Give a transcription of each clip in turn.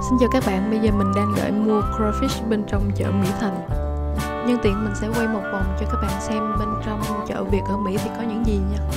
Xin chào các bạn, bây giờ mình đang đợi mua crawfish bên trong chợ Mỹ Thành. Nhân tiện mình sẽ quay một vòng cho các bạn xem bên trong chợ Việt ở Mỹ thì có những gì nha.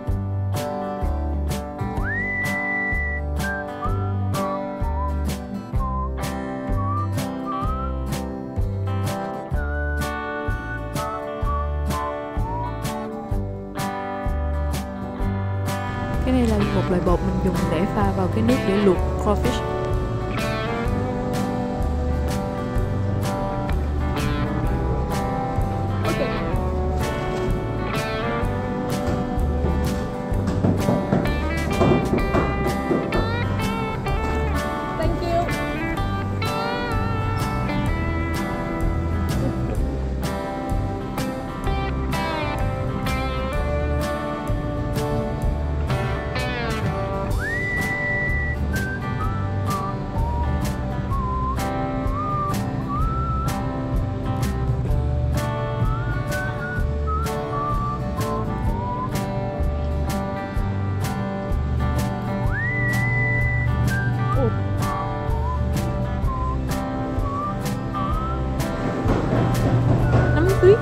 Cái này là một loại bột mình dùng để pha vào cái nước để luộc crawfish. Nấm tuyết.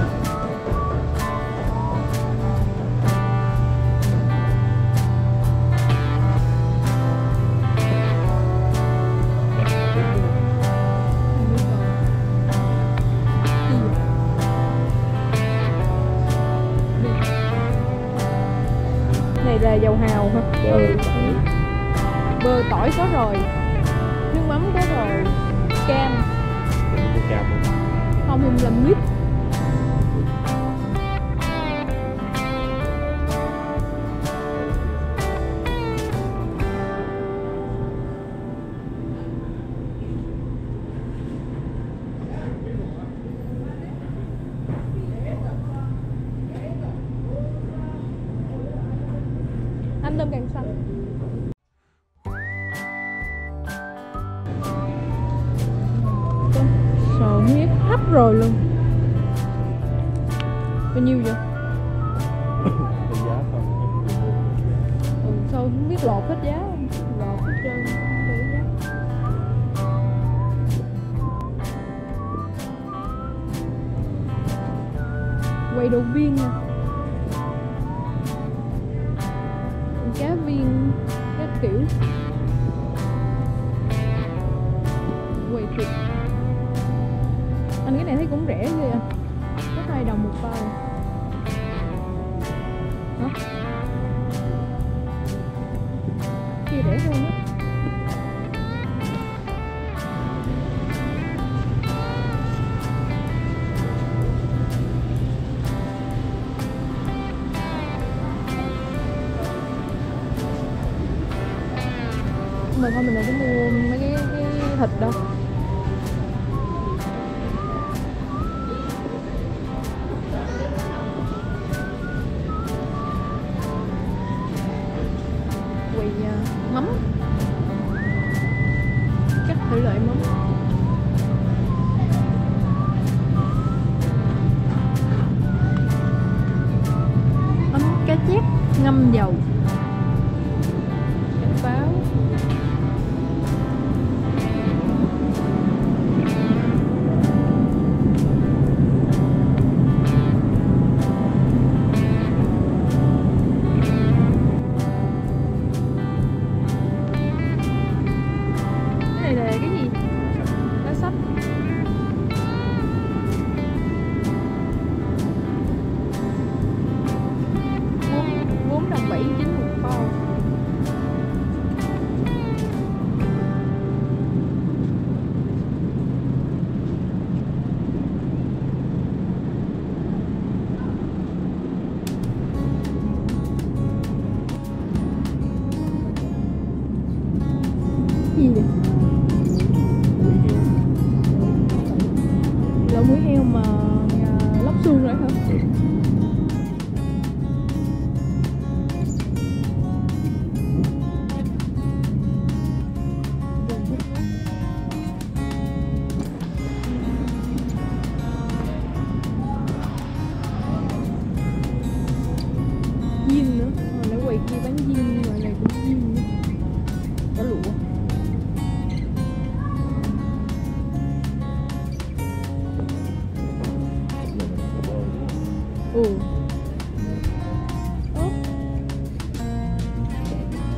Này là dầu hào hả? Bơ tỏi có rồi, nước mắm có rồi, cam. Không, em làm mít. Anh tôm càng xanh. Sò huyết hấp rồi luôn. Bao nhiêu vậy? Sao không biết lột hết giá không? Lột hết trơn để giá. Quay đầu viên nè. Cá viên các kiểu. Quay thịt. Anh cái này thấy cũng rẻ ghê à. Có 2 đồng một bao. Hả? Kia rẻ hơn á. Mà thôi mình đừng có mua mấy cái thịt đâu. Quỳ mắm, các thể loại mắm. Mắm cá chép ngâm dầu. Pháo. Cái này là cái gì? Lá sách. $4.79 một bao.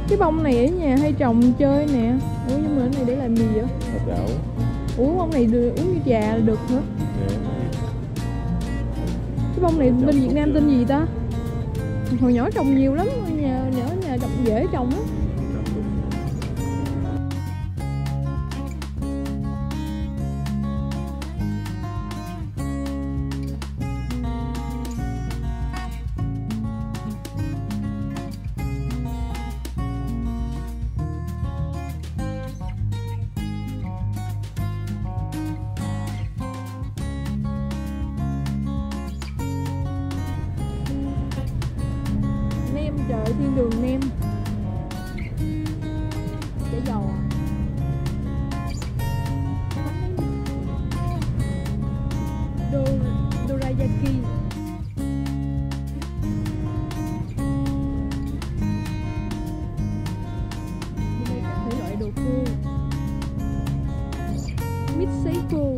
Cái bông này ở nhà hay trồng chơi nè. Ủa nhưng mà cái này để làm gì vậy? Là chảo. Ủa bông này uống như trà là được hả? Nè. Cái bông này bên Việt Nam tên gì ta? Hồi nhỏ trồng nhiều lắm, nhà trồng dễ trồng á. Chợ thiên đường nem chả dầu à. Dorayaki. Đây các thể loại đồ khô. Mít sấy khô.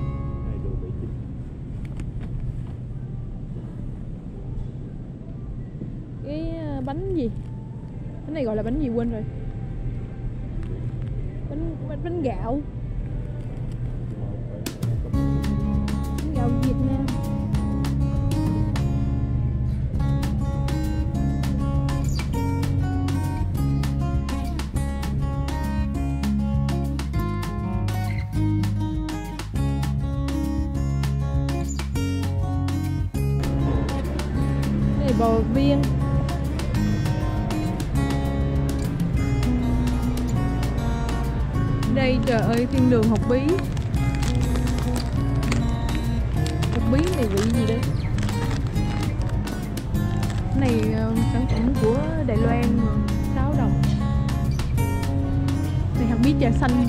Cái bánh gì? Cái này gọi là bánh gì quên rồi. Bánh gạo. Bánh gạo Việt Nam. Cái này bò viên. Đây trời ơi, thiên đường hột bí. Hột bí này vị gì đây? Cái này sản phẩm của Đài Loan mà, 6 đồng. Này hạt bí trà xanh.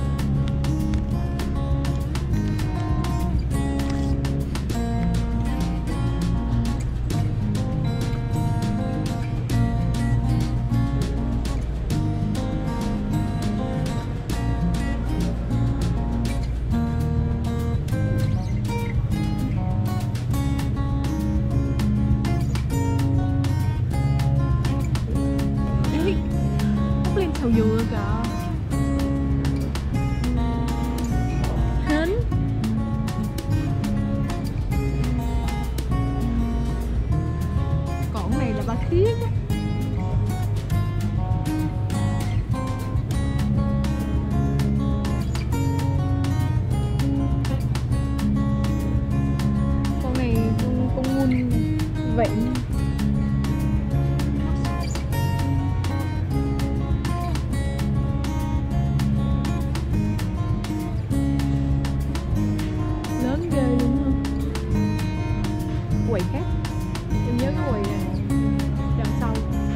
Thầu dừa kìa. Hến. Còn này là ba khiết á. Con này con mun vẹn. Quầy khác, em nhớ cái quầy đằng sau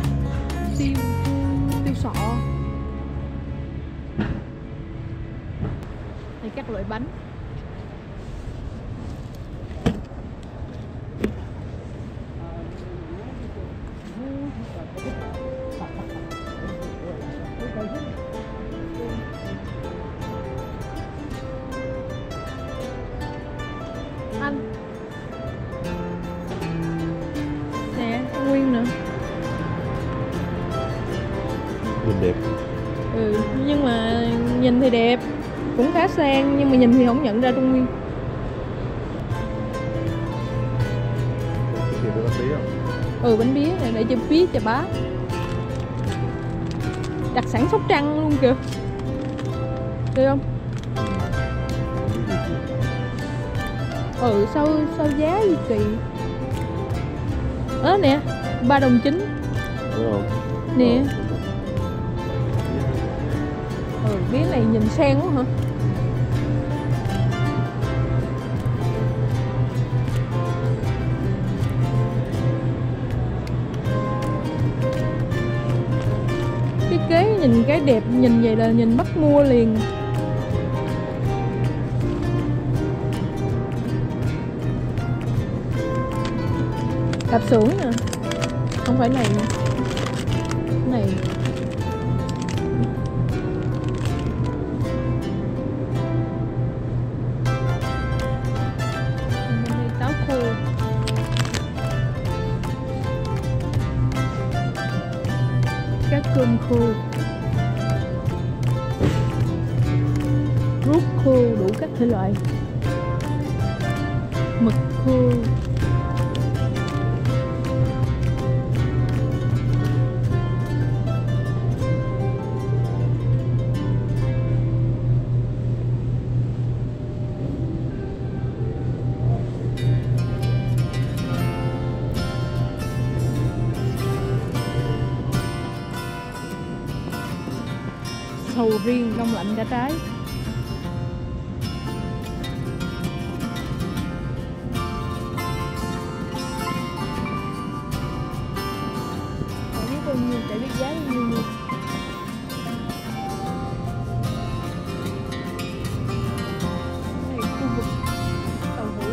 tiêu sọ. Đây các loại bánh. Anh nè, nguyên nè. Nhìn đẹp. Nhưng mà nhìn thì đẹp, cũng khá sang, nhưng mà nhìn thì không nhận ra Trung Nguyên. Cái bánh bí không? Bánh bía này để cho bí chà bá. Đặc sản Sóc Trăng luôn kìa. Được không? Sao giá gì kỳ. Nè, 3 đồng 9. Đúng không? Nè. Bía này nhìn sang quá hả? Cái kế nhìn cái đẹp, nhìn vậy là nhìn bắt mua liền. Lạp xưởng nè. Không phải này nè. Cái này. Táo khô. cá cơm khô, ruốc khô đủ các thể loại, mực khô, sầu riêng đông lạnh cả trái. Chả biết bao nhiêu, chả biết giá bao nhiêu luôn. Này khu vực tàu hũ,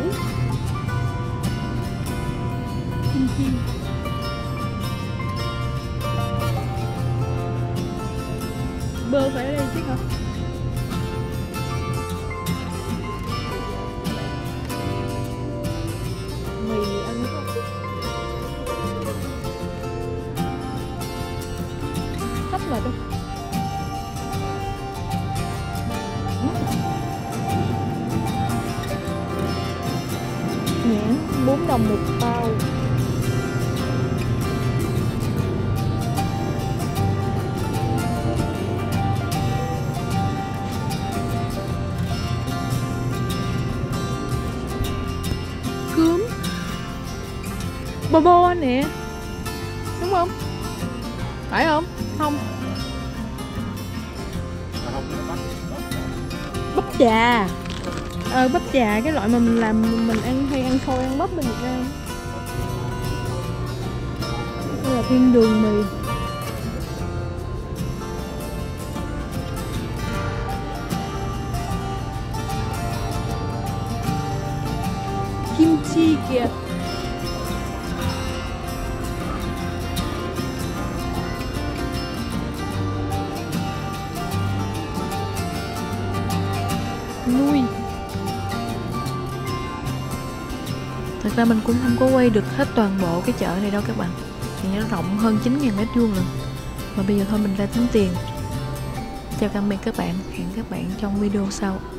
kim chi. Bơ phải ở đây chứ hả? Mì ăn không? Sắp mà đâu. Nhãn 4 đồng một bao. Cướm Bobo nè, đúng không? Phải không? Không. Bắp chà. Bắp chà, cái loại mà mình làm, mình ăn hay ăn xôi ăn bắp bên Việt Nam. Đây là thiên đường mì. Kim chi kìa. Nuôi. Thật ra mình cũng không có quay được hết toàn bộ cái chợ này đâu các bạn, thì nó rộng hơn 9.000 mét vuông lần. Mà bây giờ thôi mình ra tính tiền. Chào tạm biệt các bạn, hẹn các bạn trong video sau.